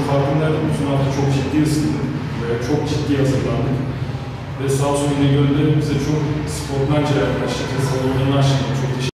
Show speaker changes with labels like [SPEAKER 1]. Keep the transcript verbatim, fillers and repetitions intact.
[SPEAKER 1] farkındaydım. Bütün hafta çok ciddi ısındık ve çok ciddi hazırlandık. Ve sağ olsun İnegöl'de bize çok sportmanca yaklaştık. Salonunu açtık, çok